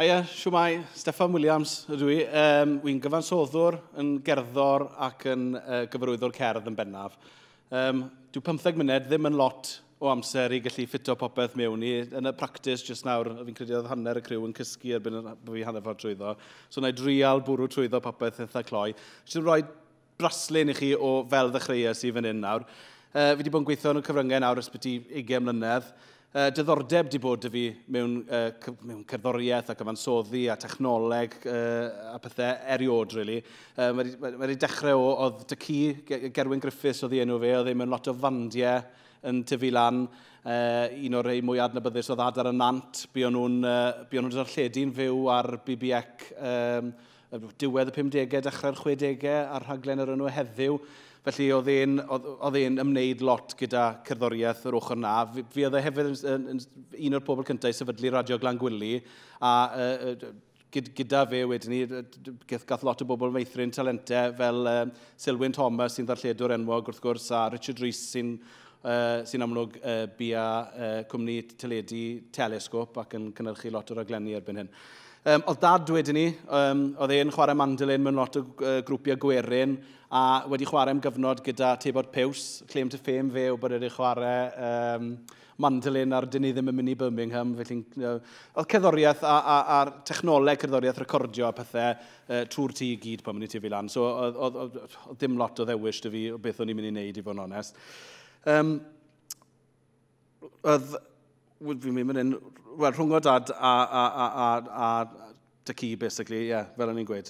Haia, Mae Steffan Williams ydw i. Wy'n gyfansoddwr yn gerddor ac yn gyfarwyddwr cerdd yn bennaf. Dyw 15 munud ddim yn lot o amser i gallu ffito popeth mewn i. Yn y practis jyst nawr, fi'n credu oedd hanner y criw yn cysgu erbyn bod fi hanner ffordd trwyddo. So na i drial bwrw trwyddo popeth eitha cloi. Jyst yn rhoi braslun i chi o fel ddechreuau sydd fan hyn nawr. Fi wedi bod yn gweithio yn y cyfryngau nawr ysbyty 20 mlynedd. Diddordeb wedi bod fi mewn cerddoriaeth a gyfansoddi a technoleg a pethau eriod, really. Mae wedi dechrau oedd dy ci, Gerwyn Griffiths oedd ei enw fe, oedd ei mewn lot o fandiau yn tyfu lan. Un o'r rhai mwy adnabyddus oedd Adar y Nant, buon nhw'n darlledu'n fyw ar BBec diwedd y 50au, dechrau'r 60au, ar rhaglen yr enw heddiw. Felly oedd e'n ymwneud lot gyda cerddoriaeth yr ochr na. Fi oedd e hefyd un o'r pobl cyntaf i sefydlu Radio Glan Gwili, a gyda fe wedyn ni, gath lot o bobl meithrin talentau fel Selwyn Thomas sy'n ddarlledwr enwog wrth gwrs, a Richard Rhys sy'n amlwg bia cwmni teledu telesgop ac yn cynnyrchu lot o raglenni erbyn hyn. Oedd dad wedyn ni, oedd e'n chwarae mandolin mewn lot o grwpiau gwerin a wedi chwarae am gyfnod gyda Tebod Piws, claim to fame fe o bod wedi chwarae mandolin ar dyn ni ddim yn mynd i Birmingham. Oedd cerddoriaeth a technoleg cerddoriaeth recordio a pethau trwy'r tŷ i gyd pan mynd i tyfu lan. So oedd dim lot o ddewis dy fi o beth o'n i'n mynd i wneud i fod yn onest. Fi'n mynd yn rhwng o dad a dy ci, basically, fel o'n i'n gweud,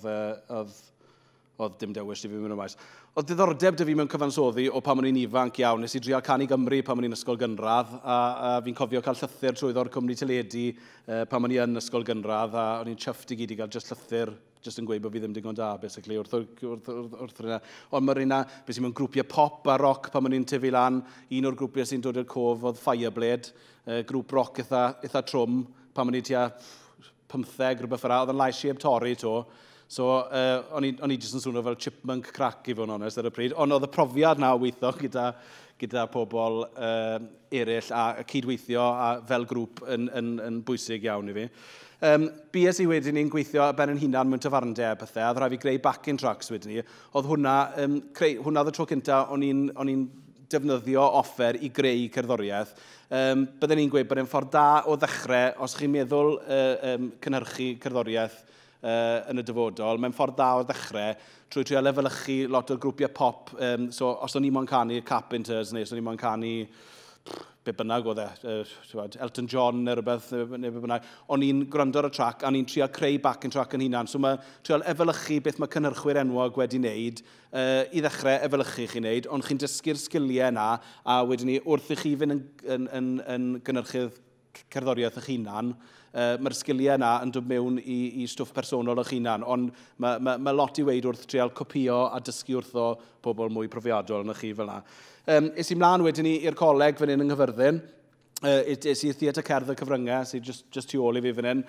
oedd dim dewis i fi mynd o maes. Oedd diddordeb dy fi mewn cyfansoddi o pan o'n i'n ifanc iawn, nes i drial canu Gymru pan o'n i'n ysgol gynradd, a fi'n cofio cael llythyr trwyddo'r cwmni teledu pan o'n i'n ysgol gynradd, a o'n i'n chyfft i gyd i gael just llythyr, just yn gweud bod fi ddim digon da, basically, wrth yna. Ond mae'r yna, beth sy'n mewn grwpiau pop a rock pan o'n i'n tyfu lan, un o'r grwpiau sy'n dod i'r cof oedd Fireblade, grŵp rock eitha trwm, pan o'n i'n tua 15, rhywbeth yna, oedd yn lais i eb torri to. So, o'n i jyst yn swnio fel chipmunk crack i fod yn onest ar y pryd. Ond oedd y profiad na o weithio gyda pobl eraill a cydweithio fel grŵp yn bwysig iawn i fi. Bues i wedyn ni'n gweithio ben yn hunan mewn tafarndau a pethau, a rhaid fi greu backing tracks wedyn ni. Oedd hwnna oedd y tro cyntaf o'n i'n defnyddio offer i greu cerddoriaeth. Byddwn ni'n gweud bod e'n ffordd da o ddechrau, os chi'n meddwl cynhyrchu cerddoriaeth yn y dyfodol, mae'n ffordd da o ddechrau trwy trio lefelychu lot o grwpiau pop. So, os o'n i'n mo'n canu Carpenters neu os o'n i'n mo'n canu be bynnag oedd Elton John neu rhywbeth, neu be bynnag, o'n i'n gwrando ar y trac a ni'n trio creu backing track yn hunan. So mae trio efelychu beth mae cynhyrchwyr enwog wedi wneud i ddechrau efelychu chi'n wneud, ond chi'n dysgu'r sgiliau yna a wedyn ni wrth i chi fynd yn gynhyrchydd cerddoriaeth eich hunan, mae'r sgiliau yna yn dod mewn i stwff personol eich hunan, ond mae lot i weid wrth trial copio a dysgu wrtho pobl mwy profiadol yn eich chi fel yna. Is i mlaen wedyn ni i'r coleg fan hyn yng Nghyfyrddin. Is i'r Theatr Cerdd y Cyfryngau, sy'n just tu ôl i fi fan hyn.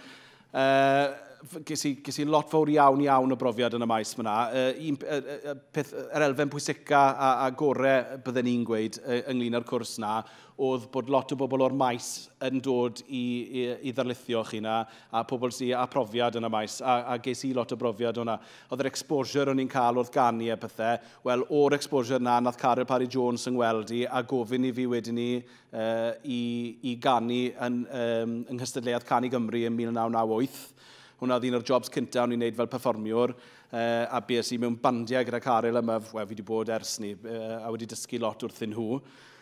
Ges i lot fawr iawn o brofiad yn y maes fyna. Yr elfen pwysica a gorau bydden ni'n gweud ynglyn â'r cwrs na, oedd bod lot o bobl o'r maes yn dod i ddarlithio chi na, a pobl sy'n a profiad yn y maes, a ges i lot o brofiad o'na. Oedd yr exposure o'n i'n cael wrth ganu a pethau, wel, o'r exposure na, nath Caryl Parry Jones yng Ngweld i, a gofyn i fi wedyn ni i ganu yn nghystadleuaeth Canu Gymru yn 1998. Hwna oedd un o'r jobs cyntaf o'n i'n gwneud fel perfformiwr, a bues i mewn bandiau gyda Caryl yma, fi wedi bod ers ni, a wedi dysgu lot wrthyn nhw.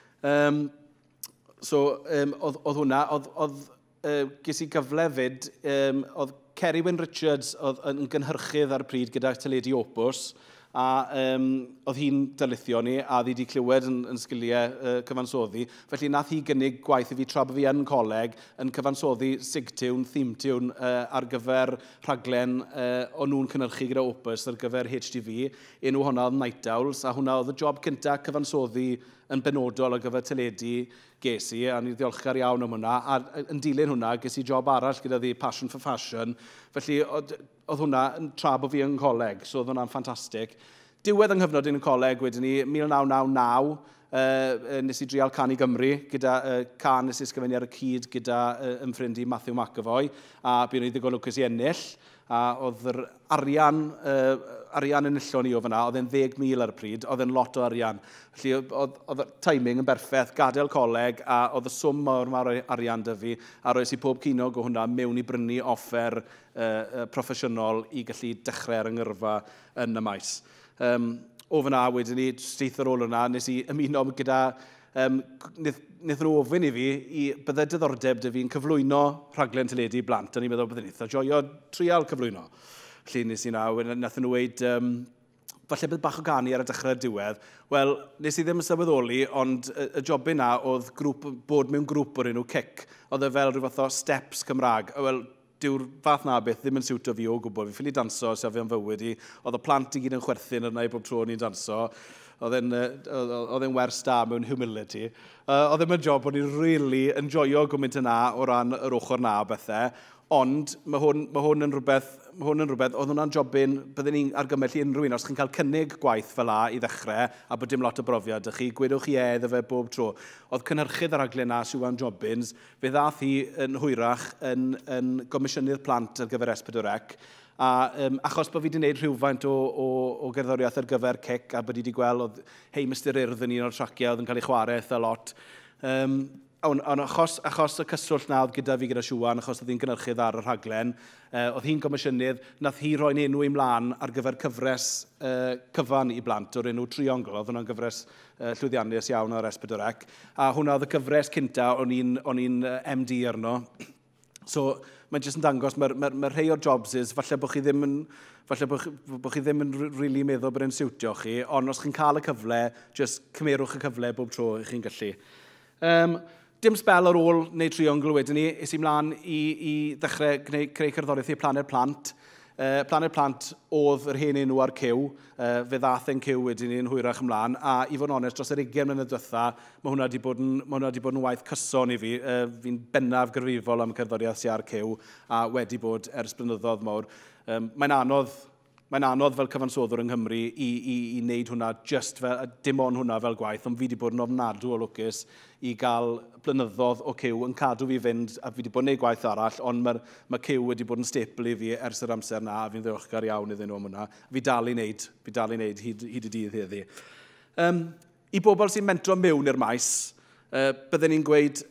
So, oedd hwnna, ges i gyfle fyd, oedd Cerwyn Richards yn gynhyrchydd ar y pryd gyda teledu Opus, a oedd hi'n darlithio ni, a ddi wedi clywed yn sgiliau cyfansoddi. Felly nath hi gynnig gwaith i fi tra bod fi yn coleg yn cyfansoddi sigtune, theme tune ar gyfer rhaglen o'n nhw'n cynhyrchu gyda Opus ar gyfer HTV. Enw hwnna oedd Night Owls, a hwnna oedd y job cyntaf cyfansoddi yn benodol ar gyfer teledu ges i, a ni'n ddiolchgar iawn am hwnna. A yn dilyn hwnna, ges i job arall gyda ddi Passion for Fashion. Felly, oedd hwnna yn tra bod fi yn coleg, so oedd hwnna'n ffantastig. Diwedd yng nghyfnod un coleg wedyn ni, 1999, nes i drial Can i Gymru, gyda can nes i ysgrifennu ar y cyd gyda ymffrind i Matthew McAvoy, a bu'n ei ddigon lwcus i ennill, a oedd yr arian yn illon i o fyna, oedd e'n 10,000 ar y pryd, oedd e'n lot o arian. Felly oedd y timing yn berffaith, gadael coleg, a oedd y swm mawr arian dy fi, a roes i pob cinog o hwnna mewn i brynu offer proffesiynol i gallu dechrau ar yrfa yn y maes. O fyna wedyn ni, steith ar ôl hwnna, nes i ymuno gyda Nith nhw ofyn i fi i bydde diddordeb dy fi'n cyflwyno rhaglen teledu i blant, a ni'n meddwl byddwn eitha joio trial cyflwyno. Felly nes i nath nhw weid, falle bydd bach o ganu ar y dechrau'r diwedd. Wel, nes i ddim yn sylweddoli, ond y job yna oedd bod mewn grŵp o'r enw CIC. Oedd e fel rhyw fath o steps Cymraeg. Wel, dyw'r fath na beth ddim yn siwto fi o gwbl. Fi ffili danso, sef fi am fywyd i. Oedd y plant i gyd yn chwerthin yna i bob tro ni'n danso. Oedd e'n wers da mewn humility. Oedd e'n job o'n i'n really enjoyo gymaint yna o ran yr ochr na o bethau. Ond mae hwn yn rhywbeth, oedd hwnna'n jobyn, byddwn ni'n argymell i unrhyw un, os chi'n cael cynnig gwaith fel la i ddechrau, a bod dim lot o brofiad, chi gwedwch chi iddo fe bob tro. Oedd cynhyrchydd ar raglen na sy'n jobins, fe ddath hi yn hwyrach yn gomisiynydd plant ar gyfer S4C. Achos bod fi wedi gwneud rhywfaint o gerddoriaeth ar gyfer CIC, a bod i wedi gweld, hei, Mr Urdd yn un o'r traciau, oedd yn cael ei chwarae eitha lot. Ond achos y cyswllt na oedd gyda fi gyda Siwan, achos oedd hi'n gynhyrchydd ar y rhaglen, oedd hi'n gomisiynydd, nath hi roi'n enw i mlaen ar gyfer cyfres cyfan i blant o'r enw Triongl, oedd hwnna'n gyfres llwyddiannus iawn ar S4C. A hwnna oedd y cyfres cynta o'n i'n MD arno. So, mae'n jyst yn dangos, mae rhai o'r jobs falle bod chi ddim yn really meddwl bod e'n siwtio chi, ond os chi'n cael y cyfle, jyst cymerwch y cyfle bob tro i chi'n gallu. Dim spel ar ôl neu triongl wedyn ni, is i mlaen i ddechrau creu cerddoriaeth i Planed Plant. Planed Plant oedd yr hen enw ar Cyw, fe ddath e'n Cyw wedyn ni'n hwyrach ymlaen, a i fod yn onest, dros yr 20 mlynedd diwetha, mae hwnna wedi bod yn waith cyson i fi. Fi'n bennaf gyrfrifol am cerddoriaeth sy'n ar Cyw, a wedi bod ers blynyddoedd mawr. Mae'n anodd fel cyfansoddwr yng Nghymru i wneud hwnna dim ond hwnna fel gwaith, ond fi wedi bod yn ofnadw o lwcus i gael blynyddoedd o Cyw yn cadw fi fynd, a fi wedi bod yn gwneud gwaith arall, ond mae Cyw wedi bod yn stapl i fi ers yr amser na, a fi'n ddiolchgar iawn iddyn nhw am hwnna. Fi dal i wneud hyd y dydd heddi. I bobl sy'n mentro mewn i'r maes, bydden ni'n gweud,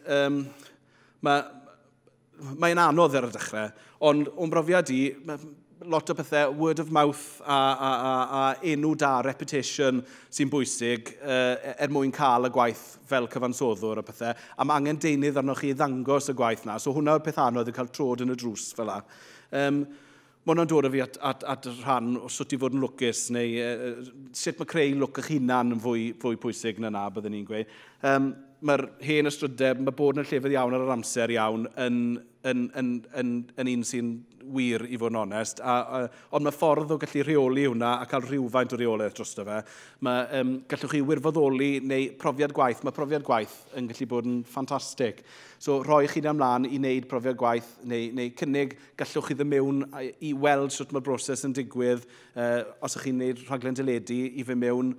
mae'n anodd ar y dechrau, ond o'n brofiad i, lot o pethau word of mouth a enw da, reputation sy'n bwysig mwyn cael y gwaith fel cyfansoddwr a pethau. A mae angen deunydd arnoch chi ddangos y gwaith na. So hwnna yw'r peth anodd yn cael trod yn y drws fel la. Mae hwnna'n dod o fi at y rhan o sut i fod yn lwcus, neu sut mae creu lwc eich hunan yn fwy pwysig na byddwn ni'n gweud. Mae'r hen ystrydeb, mae bod yn llefydd iawn ar yr amser iawn yn un sy'n wir i fod yn onest, ond mae ffordd o gallu rheoli hwnna a cael rhywfaint o reolaeth drosto fe. Gallwch chi wirfoddoli neu profiad gwaith, mae profiad gwaith yn gallu bod yn ffantastig. So rhoi chi ymlaen i wneud profiad gwaith neu cynnig gallwch chi ddim mewn i weld sut mae'r broses yn digwydd os ych chi'n gwneud rhaglen teledu i fe mewn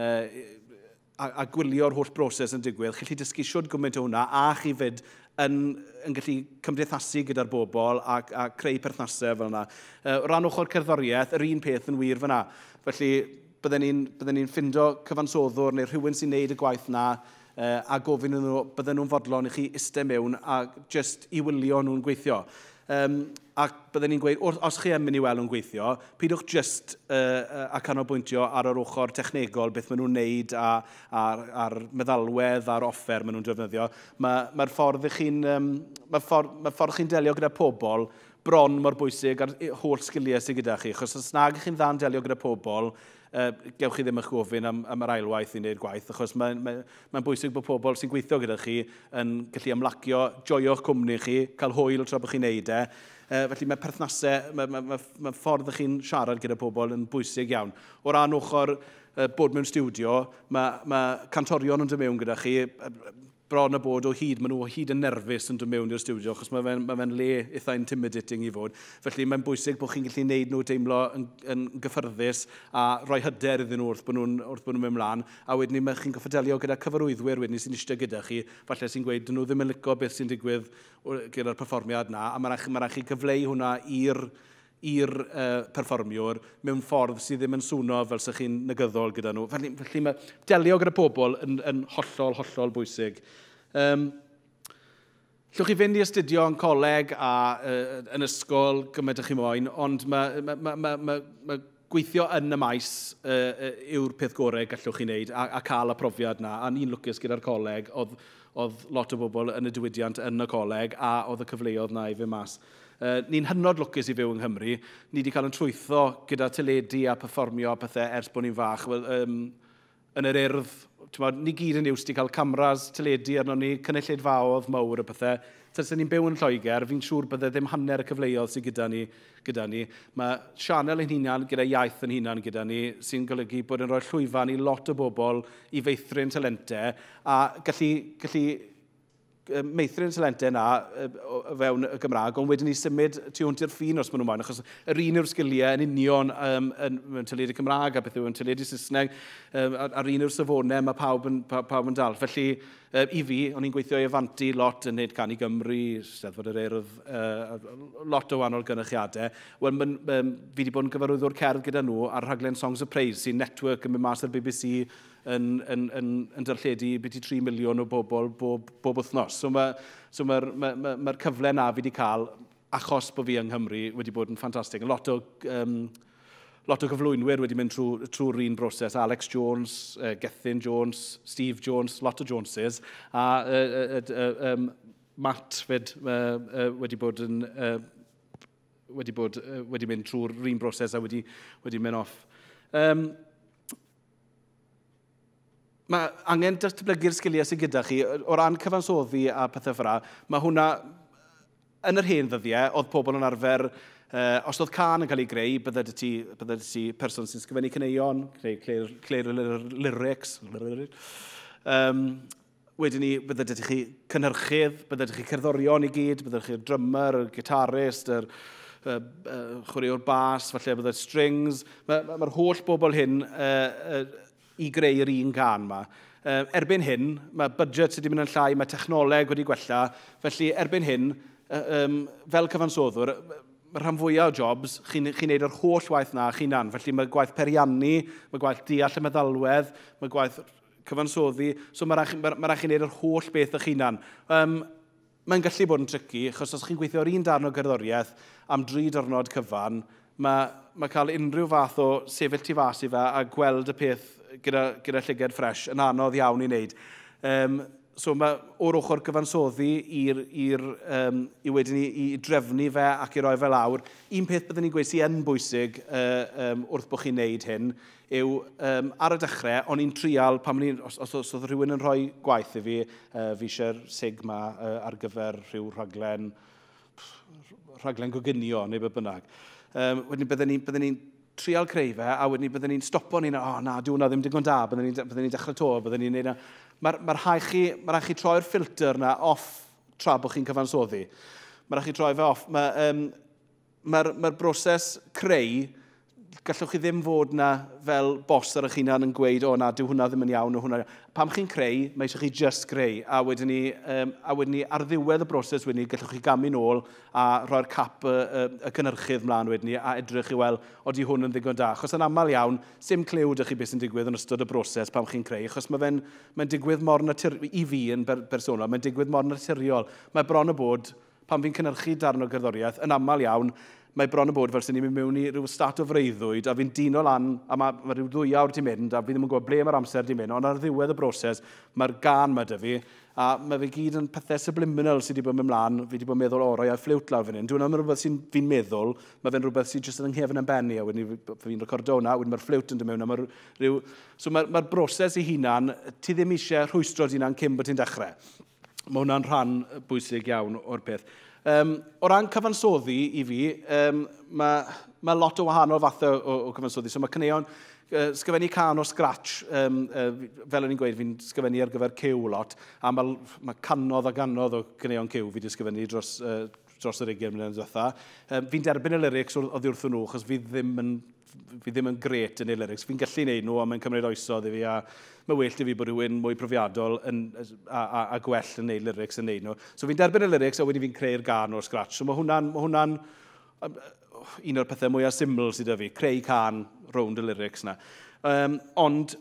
a gwylio'r holl broses yn digwydd. Chi'n dysgu siwrd gymaint o hwnna a chi fyd yn gallu cymdeithasu gyda'r bobl a creu perthnasau fel yna. O ran ochr cerddoriaeth, yr un peth yn wir fyna. Felly, bydden ni'n ffindo cyfansoddwr neu rhywun sy'n neud y gwaith na a gofyn nhw, bydden nhw'n fodlon i chi iste mewn a just i wylio nhw'n gweithio. Ac bydden ni'n gweud, os chi yn mynd i weld nhw'n gweithio, pidwch just a canolbwyntio ar yr ochr technegol beth maen nhw'n neud a'r meddalwedd a'r offer maen nhw'n defnyddio. Mae'r ffordd chi'n delio gyda pobl bron mor bwysig a'r holl sgiliau sydd gyda chi. Achos os nag chi'n dda'n delio gyda pobl, gewch chi ddim eich gofyn am yr ailwaith i wneud gwaith, achos mae'n bwysig bod pobl sy'n gweithio gyda chi yn gallu ymlacio, joio'ch cwmni chi, cael hwyl tra bod chi'n neud e. Felly mae perthnasau, mae ffordd ych chi'n siarad gyda pobl yn bwysig iawn. O ran ochr bod mewn stiwdio, mae cantorion yn dod mewn gyda chi, bron y bod o hyd, maen nhw o hyd yn nerfus yn dod mewn i'r studio, achos mae fe'n le eitha intimidating i fod. Felly mae'n bwysig bod chi'n gallu gwneud nhw deimlo yn gyffyrddus a rhoi hyder iddyn nhw wrth bod nhw'n mynd mlaen. A wedyn ni, mae chi'n gyffordelio gyda cyfarwyddwyr wedyn sy'n eistedd gyda chi, falle sy'n gweud, dyn nhw ddim yn licio beth sy'n digwydd gyda'r perfformiad yna, a mae'n rhaid chi gyfleu hwnna i'r perfformiwr mewn ffordd sydd ddim yn swno fel sy'ch chi'n negyddol gyda nhw. Felly mae delio gyda pobl yn hollol bwysig. Llwch chi fynd i astudio yn coleg a yn ysgol gymaint ych chi moyn, ond mae gweithio yn y maes yw'r peth gorau gallwch chi wneud a cael y profiad yna. A ni'n lwcus gyda'r coleg, oedd lot o bobl yn y diwydiant yn y coleg a oedd y cyfleoedd yna i fynd mas. Ni'n hynod lwcus i fyw yng Nghymru. Ni wedi cael yn trwytho gyda teledu a perfformio a pethau ers bod ni'n fach. Yn yr urdd, ni gyd yn iws wedi cael camras teledu arno ni, cynulleidfaoedd mawr y pethau. Tydyn ni'n byw yn Lloegr, fi'n siŵr bydde ddim hanner y cyfleoedd sydd gyda ni. Mae sianel yn hunan gyda iaith yn hunan gyda ni, sy'n golygu bod yn rhoi llwyfan i lot o bobl i feithrin talentau, a gallu meithrin talentau yna fewn y Gymraeg, ond wedyn ni symud tu hwnt i'r ffin os maen nhw'n moyn, achos yr un yw'r sgiliau yn union mewn teledu Cymraeg a beth yw yn teledu Saesneg, a'r un yw'r safonau mae pawb yn dal. Felly, i fi, o'n i'n gweithio i afanti lot yn neud Canu Gymru, Steddfod yr Urdd, lot o wahanol gynnychiadau. Wel, fi wedi bod yn gyfarwyddwr cerdd gyda nhw ar rhaglen Songs of Praise, sy'n network yn mynd mas ar BBC yn darlledu beth i 3 miliwn o bobl bob wythnos. So mae'r cyfle na fi wedi cael, achos bod fi yng Nghymru, wedi bod yn ffantastig. Lot o gyflwynwyr wedi mynd trwy'r un broses. Alex Jones, Gethin Jones, Steve Jones, lot o Joneses. A Matt fyd wedi bod yn... wedi mynd trwy'r un broses a wedi mynd off. Mae angen datblygu'r sgiliau sydd gyda chi. O ran cyfansoddi a pethau ffra, mae hwnna yn yr hen ddyddiau, oedd pobl yn arfer, os oedd can yn cael ei greu, bydde ti person sy'n sgwennu caneuon, cleir lyrics. Wedyn ni, bydde chi cynhyrchydd, bydde chi cerddorion i gyd, bydde chi drummer, gitarist, chwaraewr bas, falle bydde strings. Mae'r holl bobl hyn i greu'r un gan yma. Erbyn hyn, mae budget wedi mynd yn llai, mae technoleg wedi gwella, felly erbyn hyn, fel cyfansoddwr, mae rhan fwyaf o jobs, chi'n gwneud yr holl waith na chi'n hunan, felly mae gwaith periannu, mae gwaith deall y meddalwedd, mae gwaith cyfansoddi, so mae rhaid chi'n gwneud yr holl beth eich hunan. Mae'n gallu bod yn tricky, achos os chi'n gweithio ar un darn o gerddoriaeth am 3 diwrnod cyfan, mae cael unrhyw fath o sefyll tu fas i fe a gweld y peth gyda llyged ffres yn anodd iawn i wneud. So mae o'r ochr gyfansoddi i wedyn i drefnu fe ac i roi fe lawr. Un peth byddwn ni'n gweud sy'n bwysig wrth bod chi'n neud hyn yw ar y dechrau, o'n i'n trial, os oedd rhywun yn rhoi gwaith i fi eisiau'r sigma ar gyfer rhyw rhaglen goginio neu be bynnag. Wedyn bydden ni'n trial creu fe, a wedyn bydden ni'n stopo ni'n, na, diw hwnna ddim digon da, bydden ni'n dechrau to, bydden ni'n neud na. Mae'r rhaid chi troi'r ffilter na off tra bod chi'n cyfansoddi. Mae'r rhaid chi troi fe off. Mae'r broses creu, gallwch chi ddim fod na fel bos ar eich hunan yn gweud, na, dyw hwnna ddim yn iawn, Pam chi'n creu, mae eisiau chi just greu, a wedyn ni ar ddiwedd y broses wedyn ni, gallwch chi gamu nôl a rhoi'r cap y cynhyrchydd mlaen wedyn ni, a edrych i weld, odi hwn yn ddigon da. Achos yn aml iawn, sim clew ydych chi beth sy'n digwydd yn ystod y broses pam chi'n creu, achos mae'n digwydd mor naturiol, i fi yn bersonol, mae'n digwydd mor naturiol. Mae bron y bod, pam fi'n cynhyrchu darn o gerddoriaeth, yn aml iawn, mae bron y bod fel sy'n ni'n mynd mewn i rhyw stat o freuddwyd, a fi'n dino lan, a mae rhyw 2 awr di mynd, a fi ddim yn gwybod ble mae'r amser di mynd, ond ar ddiwedd y broses, mae'r gan ma dy fi, a mae fe gyd yn pethau subliminal sydd wedi bod yn mlaen, fi wedi bod yn meddwl, roi a ffliwt lawr fan hyn. Dwi'n rhywbeth sy'n fi'n meddwl, mae fe'n rhywbeth sy'n jyst yn nghefn yn benni, a wedyn fi'n recordo hwnna, wedyn mae'r ffliwt yn dod mewn, so mae'r broses ei hunan, ti ddim eisiau rhwystro di hynna'n cyn bod ti'n dechrau. Mae hwnna'n rhan bwysig iawn o'r peth. O ran cyfansoddi i fi, mae lot o wahanol fathau o cyfansoddi. So mae caneuon sgwennu can o scratch, fel o'n i'n gweud, fi'n sgwennu ar gyfer cyw lot, a mae canodd a ganodd o gyneuon cyw fi wedi sgwennu dros yr 20 mlynedd diwetha. Fi'n derbyn y lyrics oddi wrthyn nhw, achos fi ddim yn gret yn ei lyrics. Fi'n gallu neud nhw, ond mae'n cymryd oesodd i fi, a mae well i fi bod rhywun mwy profiadol a gwell yn neud lyrics yn neud nhw. So fi'n derbyn y lyrics, a wedyn fi'n creu'r gan o'r scratch. So mae hwnna'n un o'r pethau mwyaf syml sydd â fi, creu can rownd y lyrics yna. Ond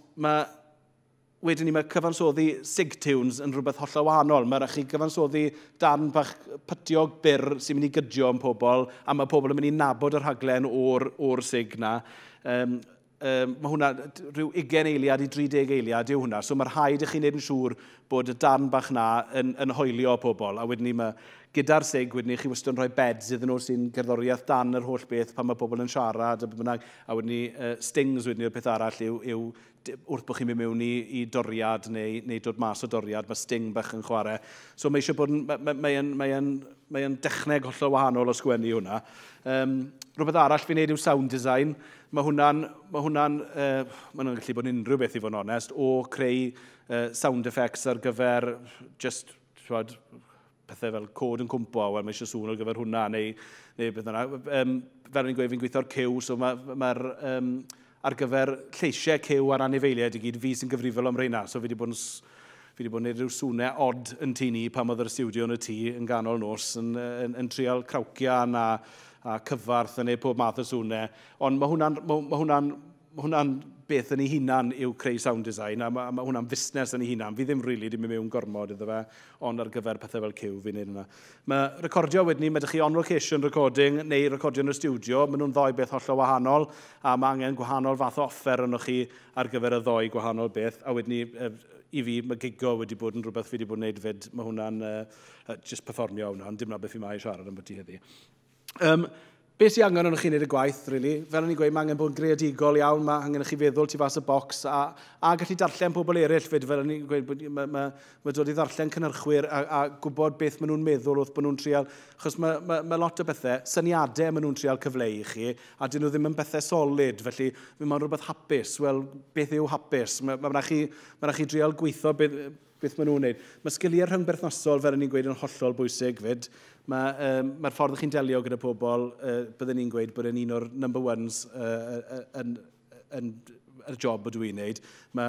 wedyn ni mae cyfansoddi sig tunes yn rhywbeth hollol wahanol. Mae rhaid chi cyfansoddi dan bach pytiog byr sy'n mynd i gydio yn pobl, a mae pobl yn mynd i nabod y rhaglen o'r sig na. Mae hwnna rhyw 20 eiliad i 30 eiliad yw hwnna, so mae'r rhaid i chi wneud yn siŵr bod y dan bach na yn hoelio pobl, a wedyn ni mae gyda'r sig, wedyn ni chi wastad yn rhoi beds iddyn nhw sy'n cerddoriaeth dan yr holl beth pan mae pobl yn siarad, a wedyn ni stings wedyn ni'r peth arall yw wrth bod chi'n mynd mewn i doriad neu dod mas o doriad, mae sting bach yn chwarae. So mae eisiau bod mae'n dechneg hollol wahanol o sgwennu hwnna. Rhywbeth arall fi'n neud yw sound design. Mae hwnna'n gallu bod yn unrhyw beth i fod yn onest, o creu sound effects ar gyfer just pethau fel cod yn cwmpo, wel mae eisiau sŵn ar gyfer hwnna, neu beth yna. Fel o'n i'n gweud, fi'n gweithio'r cyw, so mae'r ar gyfer lleisiau cyw a'r anifeiliaid i gyd, fi sy'n gyfrifol am reina. So fi wedi bod yn gwneud rhyw swnau odd yn tu ni pan oedd yr studio yn y tŷ yn ganol nos yn trial crawcian a cyfarth yn ei pob math o swnau. Ond mae hwnna'n beth yn ei hunan yw creu sound design, a mae hwnna'n fusnes yn ei hunan. Fi ddim rili wedi mynd mewn gormod iddo fe, ond ar gyfer pethau fel cyw fi'n neud yna. Mae recordio wedyn ni, mae ydych chi on-location recording neu recordio yn y studio. Mae nhw'n ddoi beth hollol wahanol, a mae angen gwahanol fath o offer yno chi ar gyfer y ddoi gwahanol beth. A wedyn ni, i fi, mae gigo wedi bod yn rhywbeth fi wedi bod yn neud fyd. Mae hwnna'n just perfformio hwnna, ond dim na beth fi mae i siarad am beth i heddi. Beth sy'n angen o'n chi wneud y gwaith, really? Fel o'n i'n gweud, mae angen bod yn greadigol iawn, mae angen chi feddwl tu fas y bocs, a gallu darllen pobl eraill fyd, fel o'n i'n gweud, mae dod i ddarllen cynhyrchwyr a gwybod beth maen nhw'n meddwl wrth bod nhw'n trial, achos mae lot o bethau, syniadau maen nhw'n trial cyfleu i chi, a dyn nhw ddim yn bethau solid, felly mae'n rhywbeth hapus. Wel, beth yw hapus? Mae rhaid chi trial gweithio beth maen nhw'n neud. Mae sgiliau rhyngberthnasol, fel o'n i'n gweud, yn hollol bwysig fyd. Mae'r ffordd chi'n delio gyda pobl, byddwn ni'n gweud bod yn un o'r number ones yn y job ydw i'n neud.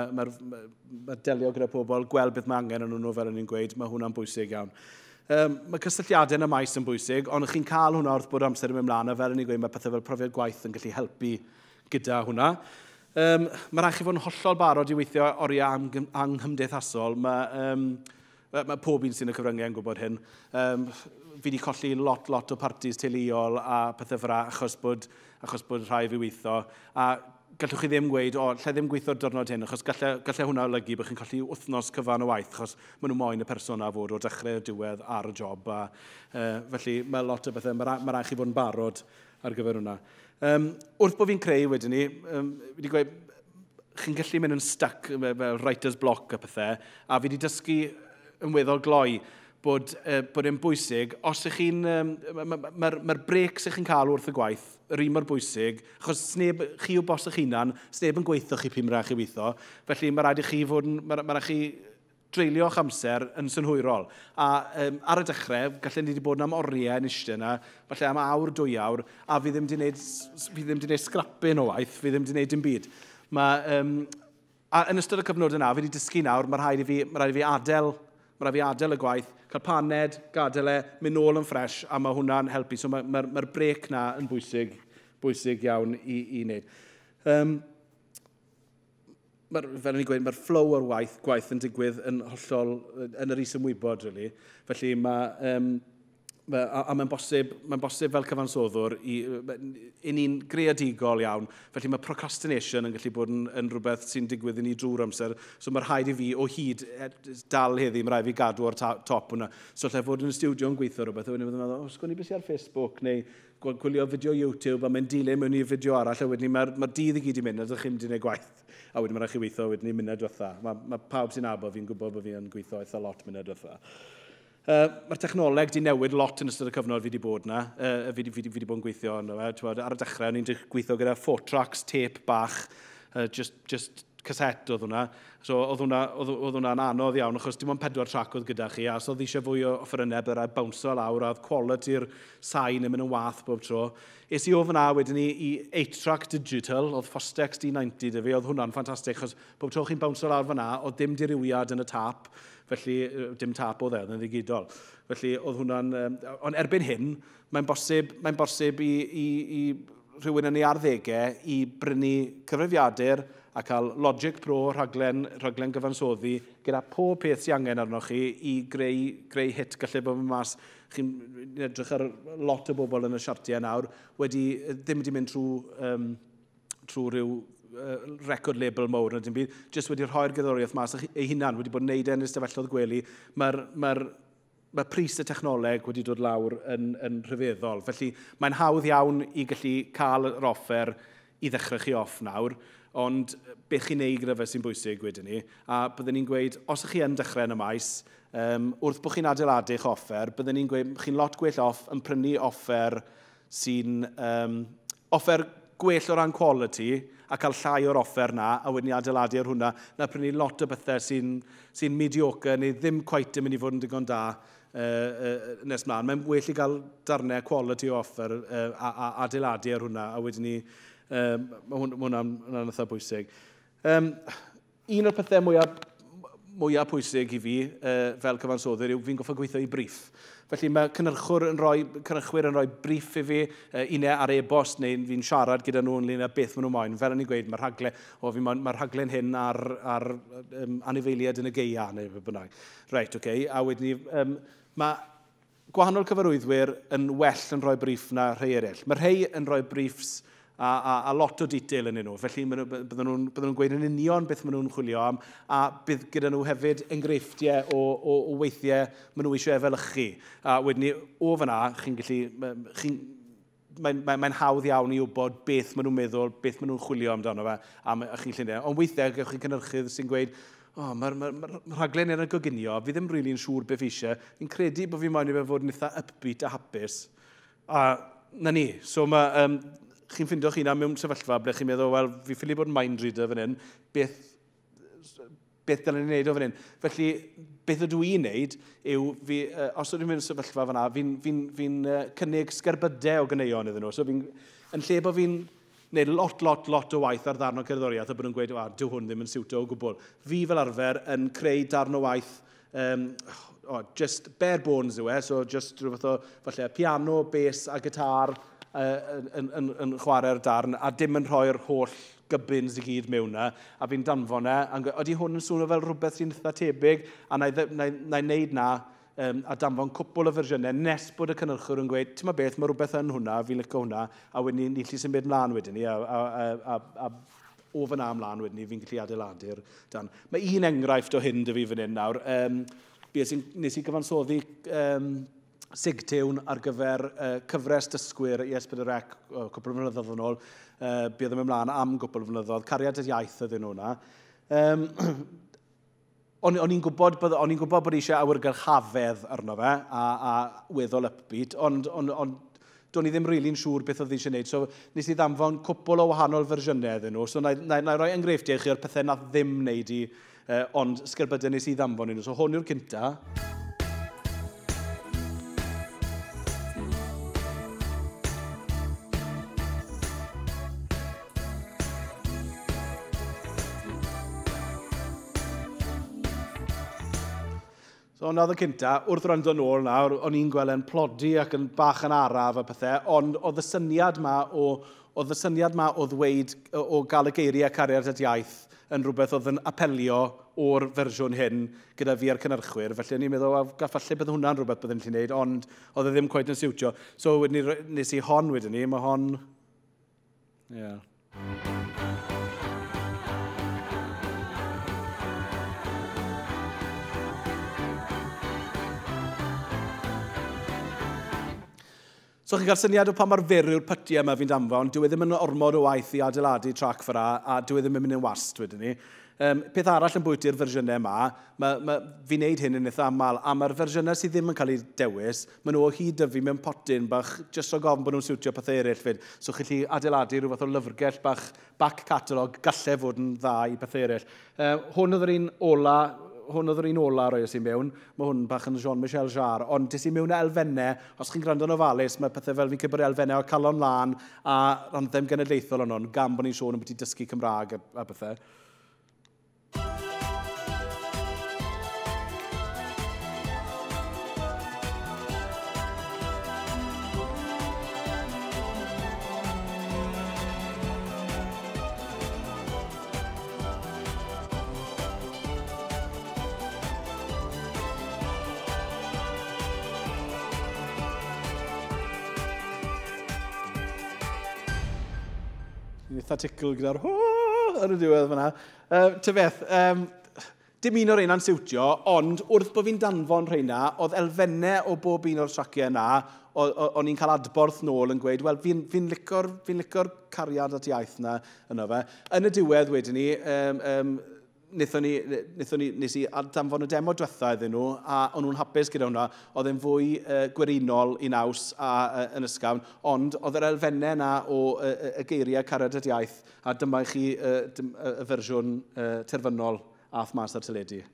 Mae delio gyda pobl, gweld beth mae angen yn nhw fel o'n i'n gweud, mae hwnna'n bwysig iawn. Mae cysylltiadau yn y maes yn bwysig, ond chi'n cael hwnna wrth bod amser yn mynd mlaen, a fel o'n i'n gweud, mae pethau fel profiad gwaith yn gallu helpu gyda hwnna. Mae rhaid chi fod yn hollol barod i weithio oriau anghymdeithasol. Mae pob un sy'n y cyfryngau yn gwybod hyn. Fi wedi colli lot o partis teuluol a pethau fyra achos bod rhai fi weithio. A gallwch chi ddim gweud, lle ddim gweithio'r diwrnod hyn, achos gallai hwnna olygu bod chi'n colli wythnos cyfan o waith, achos maen nhw moyn y person a fod o dechrau'r diwedd ar y job. Felly mae lot o bethau, mae rhaid chi fod yn barod ar gyfer hwnna. Wrth bod fi'n creu wedyn ni, wedi gweud, chi'n gallu mynd yn stuck fel writer's block a pethau, a fi wedi dysgu yn weddol gloi bod e'n bwysig, os ych chi'n, mae'r breaks ych chi'n cael wrth y gwaith, yr un mor bwysig, achos chi yw bos eich hunan, sneb yn gweithio chi pum rach i weithio, felly mae rhaid i chi fod yn, mae rhaid chi dreulio'ch amser yn synhwyrol. A ar y dechrau, gallai ni wedi bod am oriau yn eistedd yna, falle am awr, 2 awr, a fi ddim wedi gwneud scrapping o waith, fi ddim wedi gwneud dim byd. A yn ystod y cyfnod yna, fi wedi dysgu nawr, mae rhaid i fi adael y gwaith, cael paned, gadael mynd nôl yn ffres, a mae hwnna'n helpu. So mae'r brec na yn bwysig iawn i wneud. Fel o'n i'n gweud, mae'r flow o'r gwaith yn digwydd yn hollol, yn yr is-ymwybod, really. Felly mae'n bosib fel cyfansoddwr i ni'n greadigol iawn. Felly mae procrastination yn gallu bod yn rhywbeth sy'n digwydd i ni drwy'r amser. So mae'r rhaid i fi o hyd dal heddi, mae rhaid i fi gadw ar top hwnna. So lle fod yn y studio yn gweithio rhywbeth, a wedyn meddwl, sgwni beth ar Facebook neu gwylio fideo YouTube, a mae'n dilyn mewn i fideo arall, a wedyn mae'r dydd i gyd i mynd, a ydych chi'n mynd i gwaith. A wedyn mae'n rhaid i weithio wedyn i munud diwetha. Mae pawb sy'n nabod fi'n gwybod bod fi'n gweithio eitha lot munud diwetha. Mae'r dechnoleg wedi newid lot yn ystod y cyfnod fi wedi bod yna. Fi wedi bod yn gweithio ar y dechrau. Ni'n gweithio gyda 4 tracks, tape bach. just caset oedd hwnna. So oedd hwnna'n anodd iawn, achos dim ond 4 trac oedd gyda chi, a so oedd eisiau fwy o offerynnau bydd rhaid bawnsio lawr, a oedd quality'r sain yn mynd yn wath bob tro. Es i o fyna wedyn i 8-track digital, oedd Fostex D90 dy fi, oedd hwnna'n ffantastig, achos bob tro chi'n bawnsio lawr fyna, oedd dim diriwiad yn y tap, felly dim tap oedd yn ddigidol. Felly oedd hwnna'n... Ond erbyn hyn, mae'n bosib i rhywun yn ei arddegau i brynu cyfrifiadur a cael Logic Pro, rhaglen gyfansoddi, gyda pob peth sy'n angen arnoch chi i greu hit gallu bod yn mas. Chi'n edrych ar lot o bobl yn y siartiau nawr, ddim wedi mynd trwy rhyw record label mawr, jyst wedi rhoi'r gerddoriaeth mas ei hunan, wedi bod yn neud yn ystafelloedd gwely. Mae pris y technoleg wedi dod lawr yn rhyfeddol. Felly mae'n hawdd iawn i gallu cael yr offer i ddechrau chi off nawr, ond beth chi'n neud gyda fe sy'n bwysig wedyn ni. A byddwn ni'n gweud, os ych chi yn dechrau yn y maes, wrth bod chi'n adeiladu eich offer, byddwn ni'n gweud, chi'n lot gwell off yn prynu offer sy'n offer gwell o ran quality a cael llai o'r offer na, a wedyn ni adeiladu ar hwnna, na prynu lot o bethau sy'n mediocre neu ddim cweit yn mynd i fod yn digon da nes mlaen. Mae'n well i gael darnau quality o offer a adeiladu ar hwnna, a wedyn ni mae hwnna'n eitha bwysig. Un o'r pethau mwyaf pwysig i fi fel cyfansoddyr yw fi'n goffa gweithio i brief. Felly mae cynhyrchwyr yn rhoi brief i fi, unau ar e-bost neu fi'n siarad gyda nhw ynglyn â beth maen nhw'n moyn. Fel o'n i'n gweud, mae'r rhaglen hyn ar anifeiliad yn y geia neu fe bynnag. Reit, okay. A wedyn ni, mae gwahanol cyfarwyddwyr yn well yn rhoi brief na rhai eraill. Mae rhai yn rhoi briefs a lot o detail yn nhw. Felly bydden nhw'n gweud yn union beth maen nhw'n chwilio am, a bydd gyda nhw hefyd enghreifftiau o weithiau maen nhw eisiau efelychu. A wedyn ni, o fyna, chi'n gallu... Mae'n hawdd iawn i wybod beth maen nhw'n meddwl, beth maen nhw'n chwilio amdano fe, a chi'n lluniau. Ond weithiau, gewch chi cynhyrchydd sy'n gweud, mae'r rhaglen yn y goginio, fi ddim rili'n siŵr beth eisiau. Fi'n credu bod fi'n moyn i fe fod yn eitha upbeat a hapus. A na ni. So chi'n ffindio chi na mewn sefyllfa ble chi'n meddwl, wel, fi ffili bod yn mind reader fan hyn, beth dylen ni'n neud o fan hyn. Felly, beth ydw i'n neud yw, os ydw'n mynd yn sefyllfa fanna, fi'n cynnig sgerbydau o gyneuon iddyn nhw. So, yn lle bod fi'n neud lot o waith ar ddarn o cerddoriaeth a bod nhw'n gweud, dyw hwn ddim yn siwto o gwbl. Fi fel arfer yn creu darn o waith just bare bones yw so just rhywbeth o falle piano, bass a gitar yn chwarae'r darn, a dim yn rhoi'r holl gybyns i gyd mewn na, a fi'n danfon e, ydy hwn yn swnio fel rhywbeth sy'n eitha tebyg, a na i wneud na, a danfon cwpl o fersiynau, nes bod y cynnyrchwr yn gweud, ti'n ma beth, mae rhywbeth yn hwnna, fi'n licio hwnna, a wedyn ni lli sy'n byd mlaen wedyn ni, a o fyna mlaen wedyn ni, fi'n gallu adeiladu'r dan. Mae un enghraifft o hyn dy fi fan hyn nawr, nes i gyfansoddi sigtewn ar gyfer cyfres dysgwyr i S4C cwpl o flynyddoedd yn ôl, bydd yn ymlaen am gwpl o flynyddoedd, cariad y iaith ydyn nhw'na. O'n i'n gwybod bod eisiau awyrgylchafedd arno fe, a weddol upbeat, ond do'n i ddim rili'n siŵr beth oedd eisiau gwneud. So, nes i ddanfon cwpl o wahanol fersiynau ydyn nhw. So, na i roi enghreifftiau i chi o'r pethau na ddim wneud i, ond sgerbydau nes i ddanfon i nhw. So, hwn yw'r cynta. So, hwnna oedd y cynta, wrth rando nôl nawr, o'n i'n gweld yn plodi ac yn bach yn araf a pethau, ond oedd y syniad ma o ddweud, o gael y geiriau cariad at iaith yn rhywbeth oedd yn apelio o'r fersiwn hyn gyda fi a'r cynnyrchwyr. Felly o'n i'n meddwl, falle bydd hwnna'n rhywbeth byddwn ni'n gwneud, ond oedd e ddim cweit yn siwtio. So, nes i hon wedyn ni, mae hon... Yeah. So chi'n cael syniad o pa mae'r feryw'r pytiau yma fi'n danfon, dyw e ddim yn ormod o waith i adeiladu trac fyra, a dyw e ddim yn mynd yn wast wedyn ni. Peth arall yn bwyty'r fersiynau yma, fi'n neud hyn yn eitha aml, a mae'r fersiynau sydd ddim yn cael ei dewis, maen nhw o hyd dyfu mewn potyn bach, jyst o gofn bod nhw'n siwtio pethau eraill fyd. So chi'n gallu adeiladu rhyw fath o lyfrgell bach back catalog, gallai fod yn dda i pethau eraill. Hwn oedd yr un ola roi sy'n mewn, mae hwn bach yn Jean-Michel Jarre, ond dis i mewn elfennau, os chi'n gwrando yn ofalus, mae pethau fel fi'n cybwyr elfennau o calon lan a randdeim genedlaethol o'n gan bod ni'n sôn yn beth i dysgu Cymraeg a pethau. Ni'n eitha ticl gyda'r yn y diwedd fyna. Tyfeth, dim un o'r eina'n siwtio, ond wrth bod fi'n danfon rheina, oedd elfennau o bob un o'r traciau yna, o'n i'n cael adborth nôl yn gweud, wel, fi'n licor cariad at iaith yna yno fe. Yn y diwedd wedyn ni, nes i danfon y demo diwetha iddyn nhw, a o'n nhw'n hapus gyda hwnna, oedd e'n fwy gwerinol i naws yn ysgafn, ond oedd yr elfennau yna o y geiriau cariad at iaith, a dyma i chi y fersiwn terfynol ath mas ar teledu.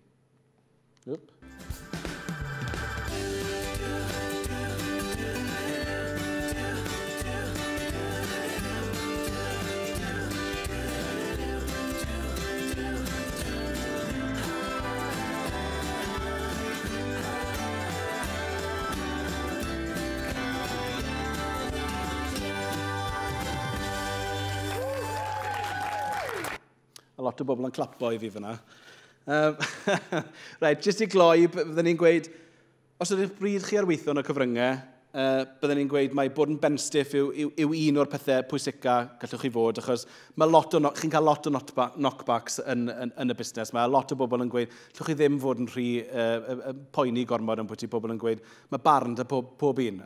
A lot o bobl yn clapo i fi fyna. Right, jyst i gloi, byddwn ni'n gweud, os ydych bryd chi ar weithio yn y cyfryngau, byddwn ni'n gweud mae bod yn benstiff yw un o'r pethau pwysica gallwch chi fod, achos chi'n cael lot o knockbacks yn y busnes. Mae lot o bobl yn gweud, llwch chi ddim fod yn rhy poeni gormod am bwyty pobl yn gweud, mae barn dy pob un.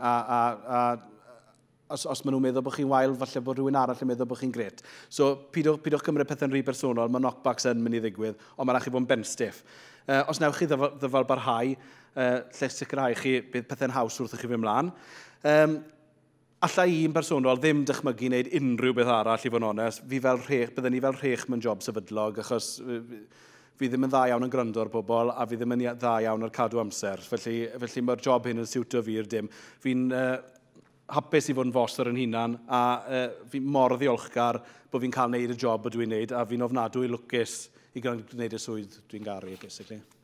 Os maen nhw'n meddwl bod chi'n wael, falle bod rhywun arall yn meddwl bod chi'n gret. So, pidwch cymryd pethau'n rhy bersonol, mae knockbacks yn mynd i ddigwydd, ond mae'n rhaid chi fod yn benstiff. Os newch chi ddyfal barhau, lle sicrhau chi bydd pethau'n haws wrth i chi fy mlaen. Alla i un bersonol ddim dychmygu wneud unrhyw beth arall i fod yn onest. Byddwn ni fel rhech mewn job sefydlog, achos fi ddim yn dda iawn yn gwrando ar bobl, a fi ddim yn dda iawn ar cadw amser. Felly mae'r job hyn yn siwtio fi'r dim. Fi'n hapus i fod yn fos ar yn hunan, a fi'n mor ddiolchgar bod fi'n cael gwneud y job bod dwi'n gwneud, a fi'n ofnadwy lwcus i gwneud y swydd dwi'n garu, basically.